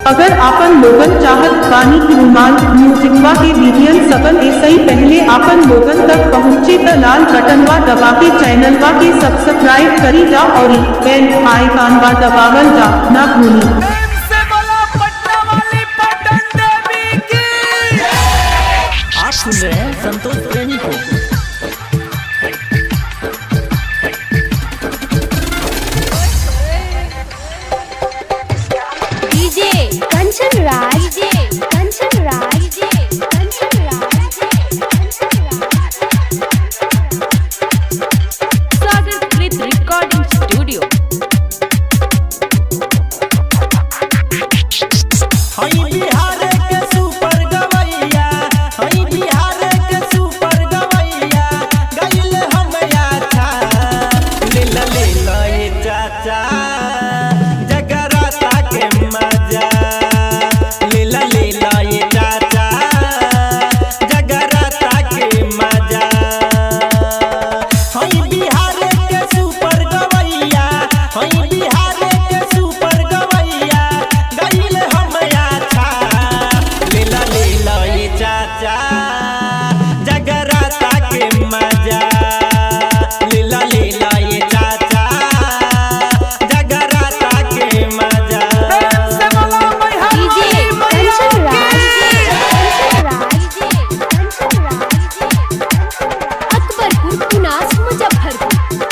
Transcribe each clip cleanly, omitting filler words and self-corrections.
अगर आपन लोगन चाहत बानी कि रुमाल म्यूजिकवा के वीडियन सबन ऐसे ही पहले आपन लोगन तक पहुँचे त लाल बटनवा दबा के चैनलवा के सब्सक्राइब करी जा और बेल आइकनवा दबावल जा ना भूली। आप सुन रहे हैं संतोष प्रेमी को। डीजे कंचन राज, कंचन राज, कंचन राज, सागर कृत रिकॉर्डिंग स्टूडियो। बिहार के सुपर गवैया, बिहार के सुपर गवैया, गइल हम अच्छा ले ला ये चाचा जगराता के मजा, ले ला ये चाचा जगराता के मजा। बिहार के सुपर गवैया, बिहार के सुपर गवैया, गइल हम अच्छा ले ला ये चाचा जगराता के मजा, ले ला ये चाचा जगराता के मजा। डीजे कंचन राज, कंचन राज, अकबरपुर, कुनास, मुजफ्फरपुर।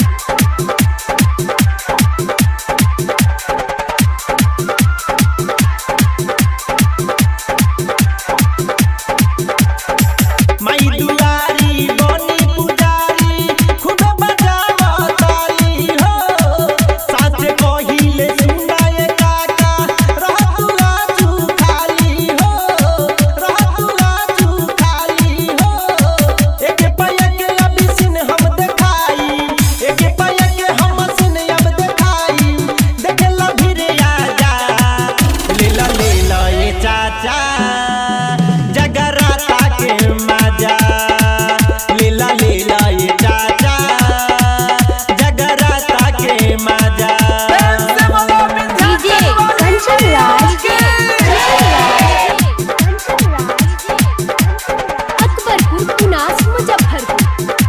माई दुआरी बनी पुजारी, खूब बजावा ताली हो, साच कहिले सुनाए काका, रहतु आजू खाली हो, रहतु आजू खाली हो। एक पयक अभी सिन हम देखाई, एक पयक हम सिन अब देखाई, देखला फिर आजा ले ला ये चाचा जगराता के मजा, ले ला ये चाचा जगराता के मजा। डीजे कंचन राज, अकबरपुर, कुनास, मुजफ्फरपुर।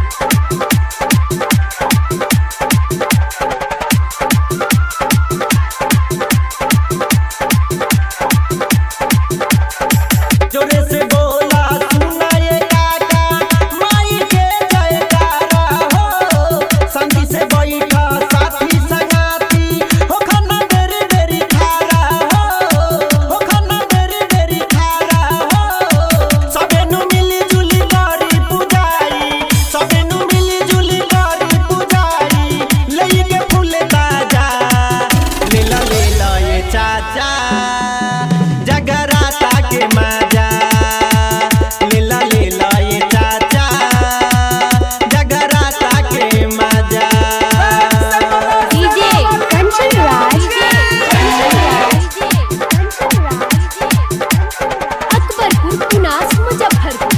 जोरे से बोला सुना ये काका, माई के जयकारा हो, शांति से बैठा साथी संगाती, हो खाना बेरी बेरी खारा हो खाना बेरी बेरी खारा हो। सबेनु मिली जुली करी पुजारी, सबेनु मिली जुली करी पुजारी, लेके फूल ताजा ले ला ये चाचा जगराता के मजा, ले ला ये चाचा जगराता के मजा। डीजे कंचन राज, अकबरपुर, कुनास, मुजफ्फरपुर।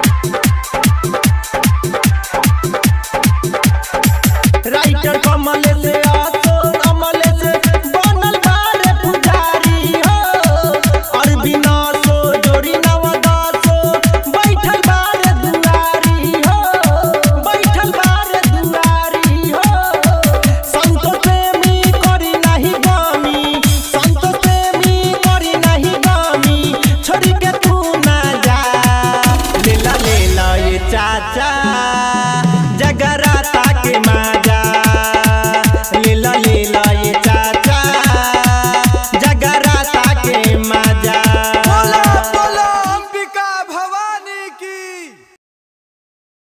राइटर कमल